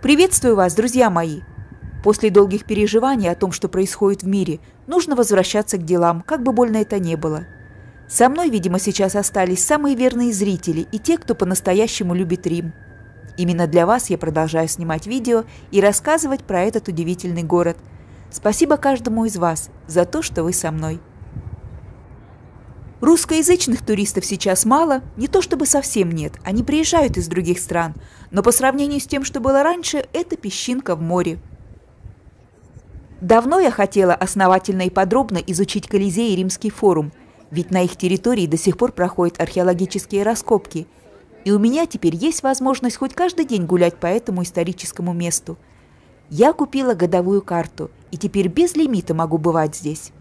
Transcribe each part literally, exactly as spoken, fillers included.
Приветствую вас, друзья мои! После долгих переживаний о том, что происходит в мире, нужно возвращаться к делам, как бы больно это ни было. Со мной, видимо, сейчас остались самые верные зрители и те, кто по-настоящему любит Рим. Именно для вас я продолжаю снимать видео и рассказывать про этот удивительный город. Спасибо каждому из вас за то, что вы со мной. Русскоязычных туристов сейчас мало, не то чтобы совсем нет, они приезжают из других стран, но по сравнению с тем, что было раньше, это песчинка в море. Давно я хотела основательно и подробно изучить Колизей и Римский форум, ведь на их территории до сих пор проходят археологические раскопки, и у меня теперь есть возможность хоть каждый день гулять по этому историческому месту. Я купила годовую карту, и теперь без лимита могу бывать здесь.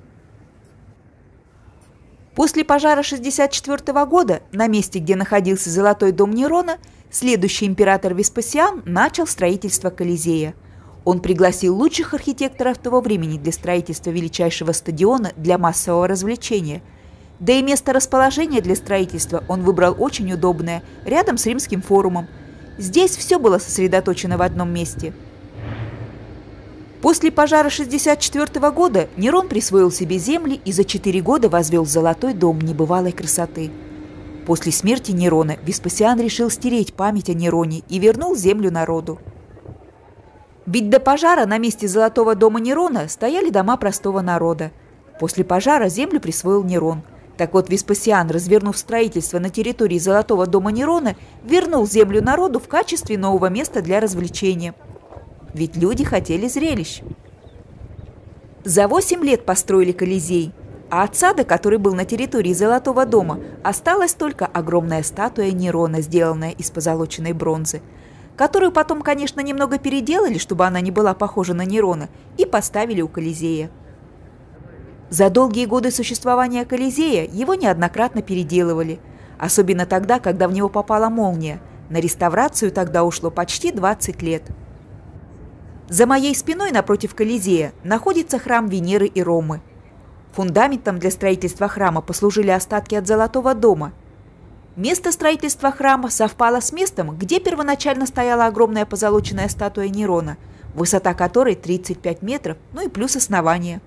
После пожара шестьдесят четвёртого года на месте, где находился Золотой дом Нерона, следующий император Веспасиан начал строительство Колизея. Он пригласил лучших архитекторов того времени для строительства величайшего стадиона для массового развлечения. Да и место расположения для строительства он выбрал очень удобное, рядом с Римским форумом. Здесь все было сосредоточено в одном месте. После пожара шестьдесят четвёртого года Нерон присвоил себе земли и за четыре года возвел Золотой дом небывалой красоты. После смерти Нерона Веспасиан решил стереть память о Нероне и вернул землю народу. Ведь до пожара на месте Золотого дома Нерона стояли дома простого народа. После пожара землю присвоил Нерон. Так вот, Веспасиан, развернув строительство на территории Золотого дома Нерона, вернул землю народу в качестве нового места для развлечения. Ведь люди хотели зрелищ. За восемь лет построили Колизей, а от сада, который был на территории Золотого дома, осталась только огромная статуя Нерона, сделанная из позолоченной бронзы, которую потом, конечно, немного переделали, чтобы она не была похожа на Нерона, и поставили у Колизея. За долгие годы существования Колизея его неоднократно переделывали, особенно тогда, когда в него попала молния. На реставрацию тогда ушло почти двадцать лет. За моей спиной напротив Колизея находится храм Венеры и Ромы. Фундаментом для строительства храма послужили остатки от Золотого дома. Место строительства храма совпало с местом, где первоначально стояла огромная позолоченная статуя Нерона, высота которой тридцать пять метров, ну и плюс основание.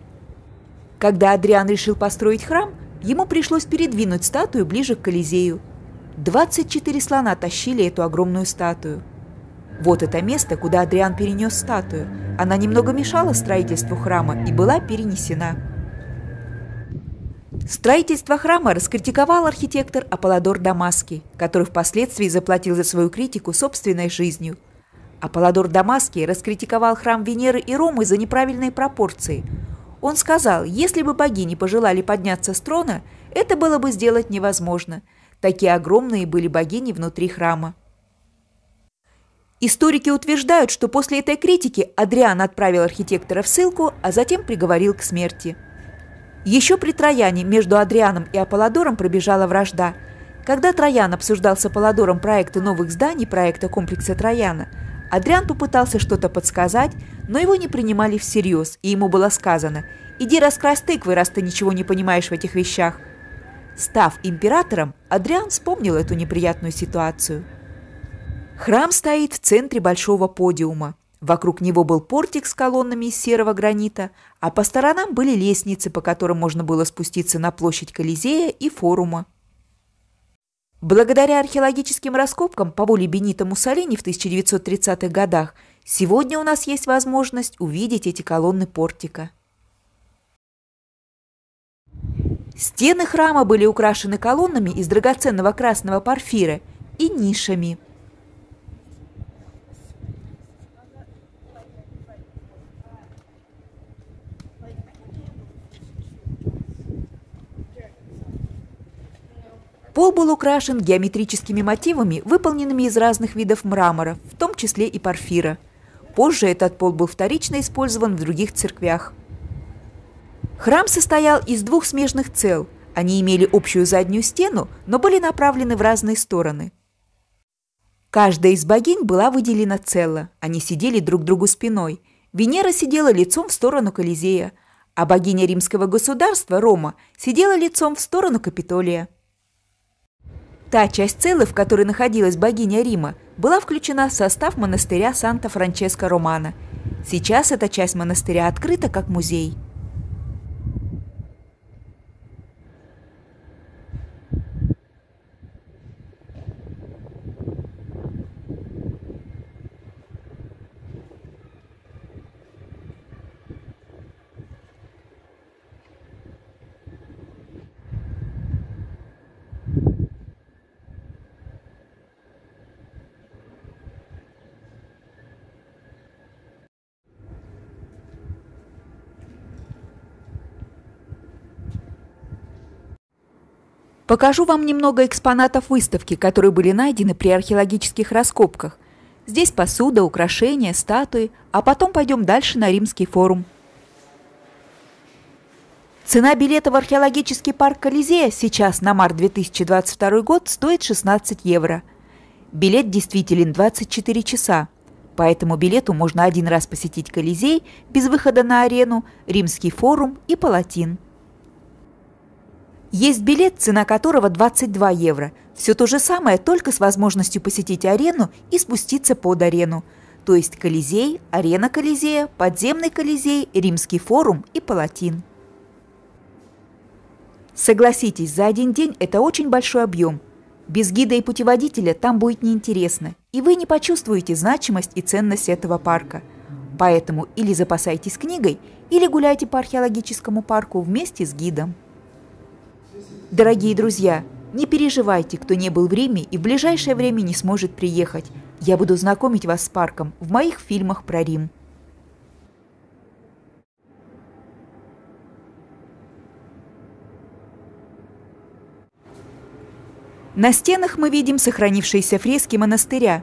Когда Адриан решил построить храм, ему пришлось передвинуть статую ближе к Колизею. двадцать четыре слона тащили эту огромную статую. Вот это место, куда Адриан перенес статую. Она немного мешала строительству храма и была перенесена. Строительство храма раскритиковал архитектор Аполлодор Дамасский, который впоследствии заплатил за свою критику собственной жизнью. Аполлодор Дамасский раскритиковал храм Венеры и Ромы за неправильные пропорции. Он сказал, если бы богини пожелали подняться с трона, это было бы сделать невозможно. Такие огромные были богини внутри храма. Историки утверждают, что после этой критики Адриан отправил архитектора в ссылку, а затем приговорил к смерти. Еще при Трояне между Адрианом и Аполлодором пробежала вражда. Когда Троян обсуждал с Аполлодором проекты новых зданий проекта комплекса Трояна, Адриан попытался что-то подсказать, но его не принимали всерьез, и ему было сказано: «Иди раскрась тыквы, раз ты ничего не понимаешь в этих вещах». Став императором, Адриан вспомнил эту неприятную ситуацию. Храм стоит в центре большого подиума. Вокруг него был портик с колоннами из серого гранита, а по сторонам были лестницы, по которым можно было спуститься на площадь Колизея и форума. Благодаря археологическим раскопкам по воле Бенито Муссолини в тысяча девятьсот тридцатых годах сегодня у нас есть возможность увидеть эти колонны портика. Стены храма были украшены колоннами из драгоценного красного порфира и нишами. Пол был украшен геометрическими мотивами, выполненными из разных видов мрамора, в том числе и порфира. Позже этот пол был вторично использован в других церквях. Храм состоял из двух смежных цел. Они имели общую заднюю стену, но были направлены в разные стороны. Каждая из богинь была выделена цело. Они сидели друг к другу спиной. Венера сидела лицом в сторону Колизея, а богиня римского государства, Рома, сидела лицом в сторону Капитолия. Та часть целы, в которой находилась богиня Рима, была включена в состав монастыря Санта-Франческо-Романо. Сейчас эта часть монастыря открыта как музей. Покажу вам немного экспонатов выставки, которые были найдены при археологических раскопках. Здесь посуда, украшения, статуи, а потом пойдем дальше на Римский форум. Цена билета в археологический парк Колизея сейчас на март две тысячи двадцать второй год стоит шестнадцать евро. Билет действителен двадцать четыре часа. По этому билету можно один раз посетить Колизей без выхода на арену, Римский форум и Палатин. Есть билет, цена которого двадцать два евро. Все то же самое, только с возможностью посетить арену и спуститься под арену. То есть Колизей, арена Колизея, подземный Колизей, Римский форум и Палатин. Согласитесь, за один день это очень большой объем. Без гида и путеводителя там будет неинтересно, и вы не почувствуете значимость и ценность этого парка. Поэтому или запасайтесь книгой, или гуляйте по археологическому парку вместе с гидом. Дорогие друзья, не переживайте, кто не был в Риме и в ближайшее время не сможет приехать. Я буду знакомить вас с парком в моих фильмах про Рим. На стенах мы видим сохранившиеся фрески монастыря.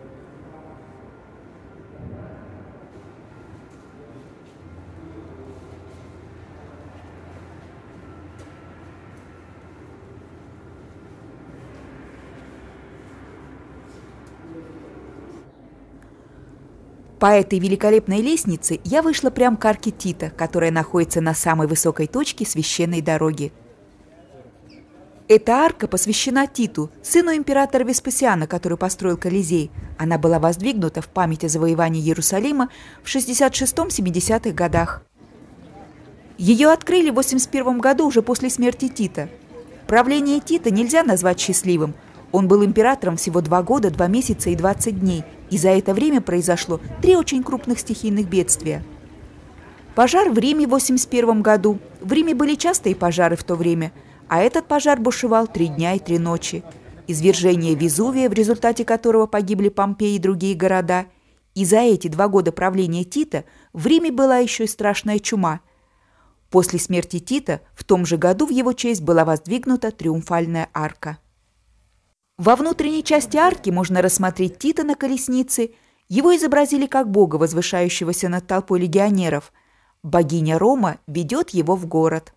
По этой великолепной лестнице я вышла прямо к арке Тита, которая находится на самой высокой точке священной дороги. Эта арка посвящена Титу, сыну императора Веспасиана, который построил Колизей. Она была воздвигнута в память о завоевании Иерусалима в шестьдесят шестом-семидесятых годах. Ее открыли в восемьдесят первом году уже после смерти Тита. Правление Тита нельзя назвать счастливым. Он был императором всего два года, два месяца и двадцать дней, и за это время произошло три очень крупных стихийных бедствия. Пожар в Риме в восемьдесят первом году. В Риме были частые пожары в то время, а этот пожар бушевал три дня и три ночи. Извержение Везувия, в результате которого погибли Помпеи и другие города. И за эти два года правления Тита в Риме была еще и страшная чума. После смерти Тита в том же году в его честь была воздвигнута Триумфальная арка. Во внутренней части арки можно рассмотреть Тита на колеснице. Его изобразили как бога, возвышающегося над толпой легионеров. Богиня Рома ведет его в город.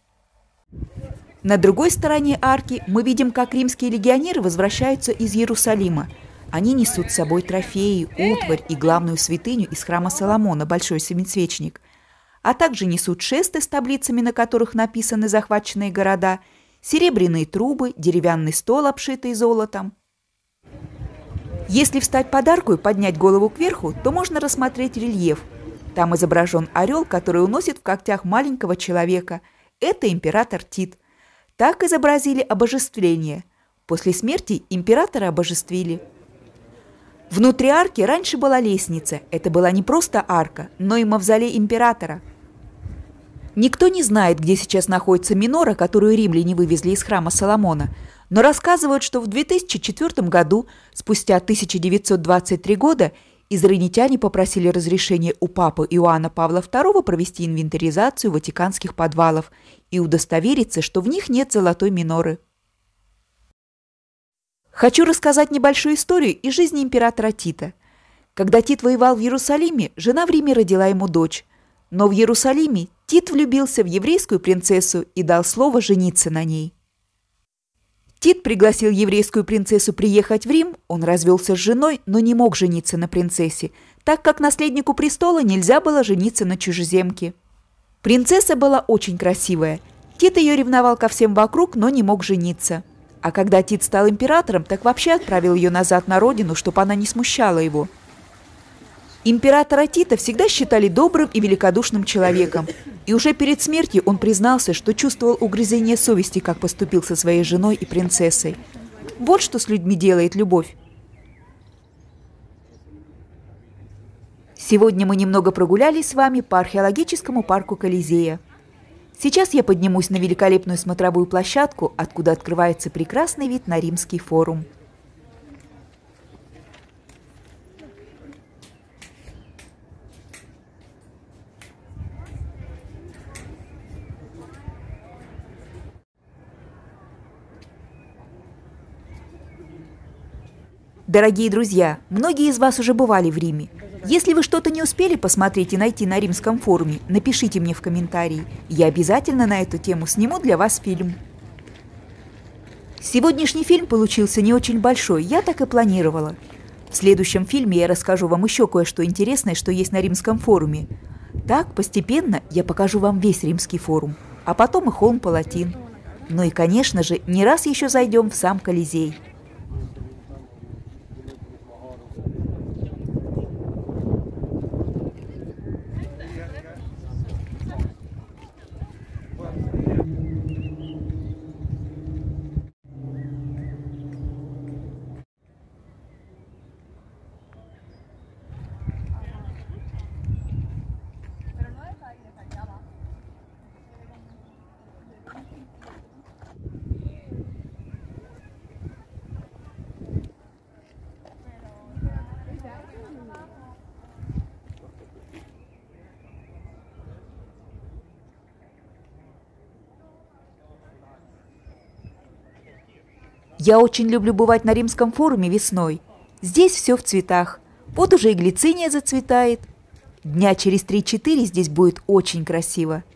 На другой стороне арки мы видим, как римские легионеры возвращаются из Иерусалима. Они несут с собой трофеи, утварь и главную святыню из храма Соломона, большой семицвечник, а также несут шесты с таблицами, на которых написаны захваченные города, серебряные трубы, деревянный стол, обшитый золотом. Если встать под арку и поднять голову кверху, то можно рассмотреть рельеф. Там изображен орел, который уносит в когтях маленького человека. Это император Тит. Так изобразили обожествление. После смерти императора обожествили. Внутри арки раньше была лестница. Это была не просто арка, но и мавзолей императора. Никто не знает, где сейчас находится минора, которую римляне вывезли из храма Соломона, но рассказывают, что в две тысячи четвёртом году, спустя тысяча девятьсот двадцать три года, израильтяне попросили разрешения у папы Иоанна Павла второго провести инвентаризацию ватиканских подвалов и удостовериться, что в них нет золотой миноры. Хочу рассказать небольшую историю из жизни императора Тита. Когда Тит воевал в Иерусалиме, жена в Риме родила ему дочь. Но в Иерусалиме Тит влюбился в еврейскую принцессу и дал слово жениться на ней. Тит пригласил еврейскую принцессу приехать в Рим, он развелся с женой, но не мог жениться на принцессе, так как наследнику престола нельзя было жениться на чужеземке. Принцесса была очень красивая. Тит ее ревновал ко всем вокруг, но не мог жениться. А когда Тит стал императором, так вообще отправил ее назад на родину, чтобы она не смущала его. Императора Тита всегда считали добрым и великодушным человеком. И уже перед смертью он признался, что чувствовал угрызение совести, как поступил со своей женой и принцессой. Вот что с людьми делает любовь. Сегодня мы немного прогулялись с вами по археологическому парку Колизея. Сейчас я поднимусь на великолепную смотровую площадку, откуда открывается прекрасный вид на Римский форум. Дорогие друзья, многие из вас уже бывали в Риме. Если вы что-то не успели посмотреть и найти на Римском форуме, напишите мне в комментарии. Я обязательно на эту тему сниму для вас фильм. Сегодняшний фильм получился не очень большой, я так и планировала. В следующем фильме я расскажу вам еще кое-что интересное, что есть на Римском форуме. Так, постепенно я покажу вам весь Римский форум, а потом и холм Палатин. Ну и, конечно же, не раз еще зайдем в сам Колизей. Я очень люблю бывать на Римском форуме весной. Здесь все в цветах. Вот уже и глициния зацветает. Дня через три-четыре здесь будет очень красиво.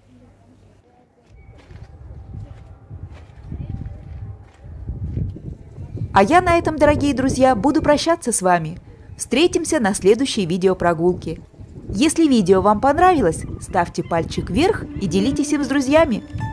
А я на этом, дорогие друзья, буду прощаться с вами. Встретимся на следующей видеопрогулке. Если видео вам понравилось, ставьте пальчик вверх и делитесь им с друзьями.